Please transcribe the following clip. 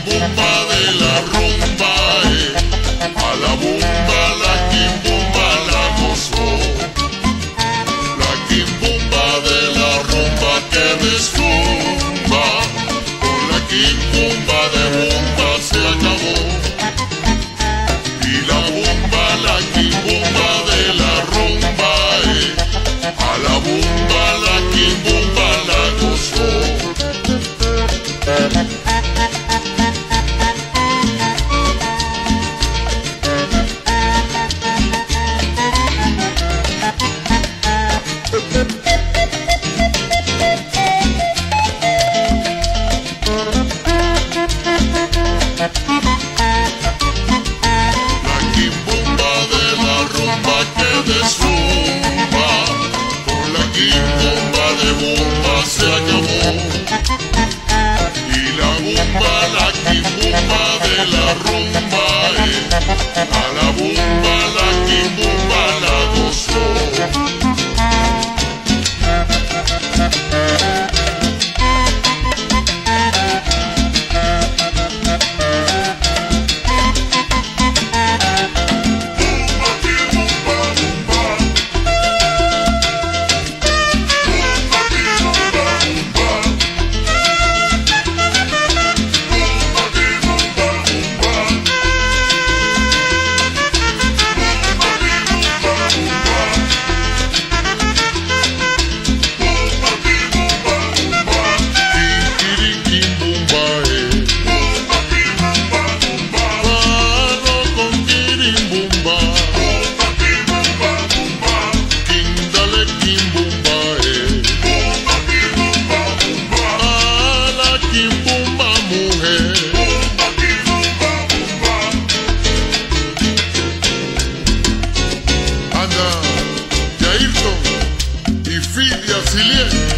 quimbumba de la rumba, a la bumba la quimbumba la gozó. La quimbumba de la rumba que destumba, con la quimbumba de rumba se acabó. Y la bumba, la quimbumba de la rumba, a la bumba la quimbumba la gozó. La quimbumba de la rumba que destumba, con la quimbumba de bumba se acabó. Y la bumba, la quimbumba de la rumba, a la bumba la quimbumba la gozó. Anda, Yairton y Fidia Silien.